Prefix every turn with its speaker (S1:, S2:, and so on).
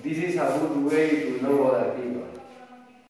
S1: This is a good way to know other people.